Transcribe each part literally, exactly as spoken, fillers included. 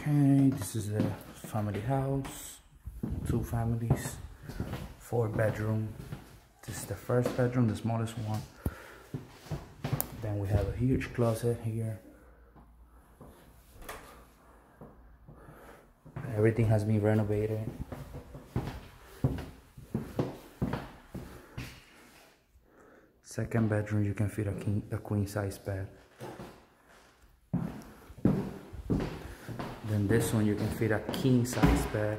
Okay, this is a family house, two families, four bedroom. This is the first bedroom, the smallest one. Then we have a huge closet here. Everything has been renovated. Second bedroom, you can fit a, king, a queen size bed. Then this one, you can fit a king size bed.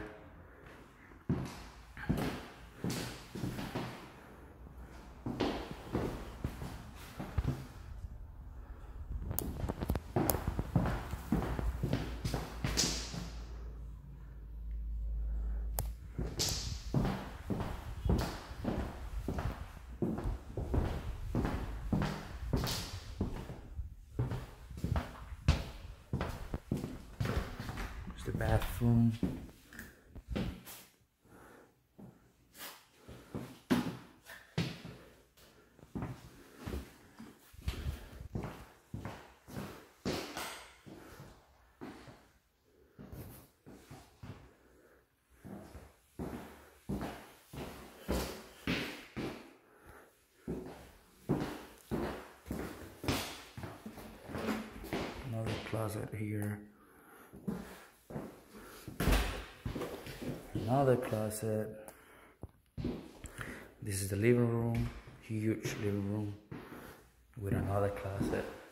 The bathroom. Another closet here. Another closet. This is the living room, huge living room with another closet.